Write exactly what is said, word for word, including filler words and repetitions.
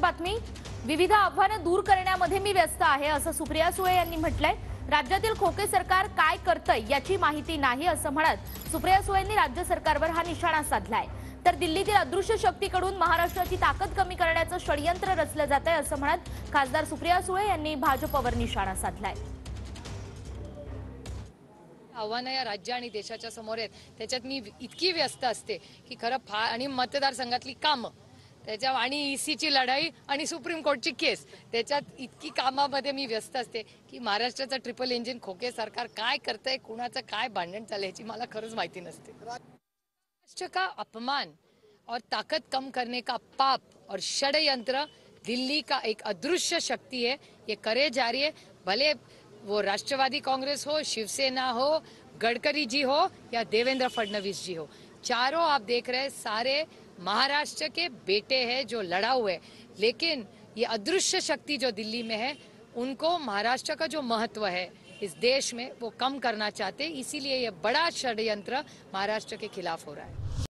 बातमी. विविध आव्हानं दूर करण्यामध्ये मी व्यस्त आहे असं सुप्रिया सुळे यांनी म्हटलंय. राज्यातील खोके सरकार काय करतंय याची माहिती नाही असं म्हणत सुप्रिया सुळेंनी राज्य सरकारवर हा निशाणा साधलाय. तर दिल्लीतील अदृश्य शक्तीकडून महाराष्ट्राची ताकद कमी करण्याचं षडयंत्र रचलं जातंय असं म्हणत खासदार सुप्रिया सुळे यांनी भाजपवर निशाणा साधलाय. आव्हानं या राज्य आणि देशाच्या समोर आहेत, त्याच्यात मी इतकी व्यस्त असते की खरं फार आणि मतदारसंघातली कामं त्याच्या आणि ईसीची लढाई आणि सुप्रीम कोर्टची केस त्याच्यात इतकी कामामध्ये मी व्यस्त असते की महाराष्ट्राचं ट्रिपल इंजिन खोके सरकार काय करतंय, कुणाचं काय भांडण चाललंय याची मला खरंच माहिती नसते. राष्ट्र का अपमान और ताकत कम करने का पाप और षड्यंत्र दिल्ली का एक अदृश्य शक्ति है, ये करे जा रही है. भले वो राष्ट्रवादी कांग्रेस हो, शिवसेना हो, गडकरी जी हो या देवेंद्र फडणवीस जी हो, चारों आप देख रहे हैं सारे महाराष्ट्र के बेटे हैं जो लड़ाऊ है. लेकिन ये अदृश्य शक्ति जो दिल्ली में है उनको महाराष्ट्र का जो महत्व है इस देश में वो कम करना चाहते, इसीलिए ये बड़ा षड्यंत्र महाराष्ट्र के खिलाफ हो रहा है.